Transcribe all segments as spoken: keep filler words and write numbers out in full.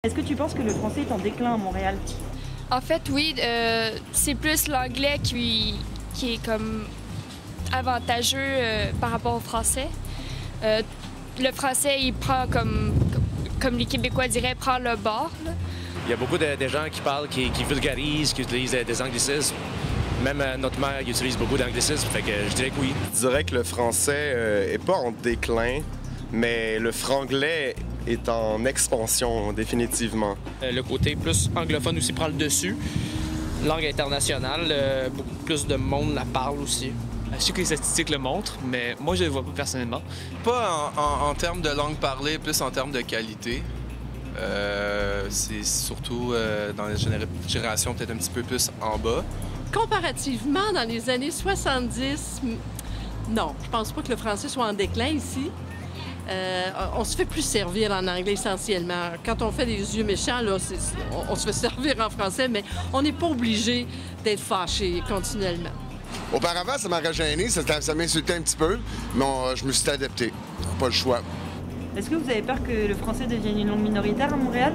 Est-ce que tu penses que le français est en déclin à Montréal? En fait, oui, euh, c'est plus l'anglais qui, qui est comme avantageux euh, par rapport au français. Euh, le français, il prend comme, comme les Québécois diraient, prend le bord. Là. Il y a beaucoup de, de gens qui parlent, qui, qui vulgarisent, qui utilisent des anglicismes. Même euh, notre mère il utilise beaucoup d'anglicismes, fait que je dirais que oui. Je dirais que le français euh, est pas en déclin, mais le franglais est en expansion, définitivement. Euh, le côté plus anglophone aussi prend le dessus. Langue internationale, euh, beaucoup plus de monde la parle aussi. Je sais que les statistiques le montrent, mais moi, je ne le vois pas personnellement. Pas en, en, en termes de langue parlée, plus en termes de qualité. Euh, c'est surtout euh, dans les généra générations peut-être un petit peu plus en bas. Comparativement, dans les années soixante-dix, non, je pense pas que le français soit en déclin ici. Euh, on se fait plus servir en anglais essentiellement. Quand on fait des yeux méchants, là, on, on se fait servir en français, mais on n'est pas obligé d'être fâché continuellement. Auparavant, ça m'aurait gêné, ça, ça m'insultait un petit peu, mais on, je me suis adapté. Pas le choix. Est-ce que vous avez peur que le français devienne une langue minoritaire à Montréal?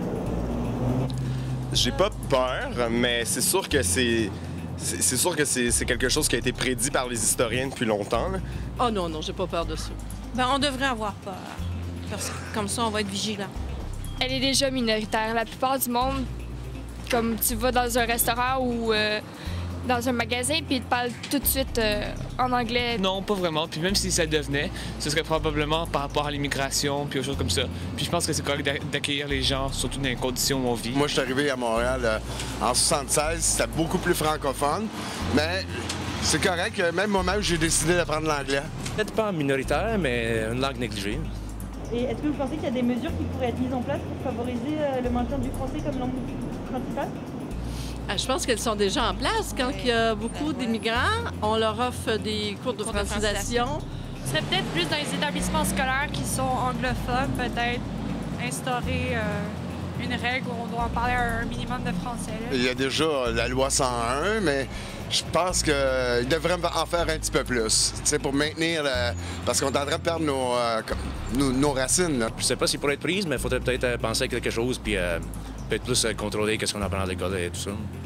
J'ai pas peur, mais c'est sûr que c'est... C'est sûr que c'est quelque chose qui a été prédit par les historiens depuis longtemps. Là. Oh non, non, j'ai pas peur de ça. Ben, on devrait avoir peur. Parce que comme ça, on va être vigilant. Elle est déjà minoritaire. La plupart du monde, comme tu vas dans un restaurant ou euh, dans un magasin, puis ils te parlent tout de suite euh, en anglais. Non, pas vraiment. Puis même si ça devenait, ce serait probablement par rapport à l'immigration, puis aux choses comme ça. Puis je pense que c'est correct d'accueillir les gens, surtout dans les conditions où on vit. Moi, je suis arrivé à Montréal euh, en soixante-seize, c'était beaucoup plus francophone, mais c'est correct, même moment où j'ai décidé d'apprendre l'anglais. Peut-être pas minoritaire, mais une langue négligée. Et est-ce que vous pensez qu'il y a des mesures qui pourraient être mises en place pour favoriser euh, le maintien du français comme langue principale? Ah, je pense qu'elles sont déjà en place. Quand oui. il y a beaucoup d'immigrants, on leur offre des cours de cours francisation. Ce serait peut-être plus dans les établissements scolaires qui sont anglophones, peut-être instaurer euh, une règle où on doit en parler un minimum de français. Là. Il y a déjà la loi cent un, mais je pense qu'ils devraient en faire un petit peu plus, pour maintenir, le... parce qu'on est en train de perdre nos, euh, nos, nos racines. Là. Je sais pas s'il pourrait être prise, mais il faudrait peut-être penser à quelque chose, puis euh, peut-être plus contrôler qu'est-ce qu'on apprend à l'école et tout ça.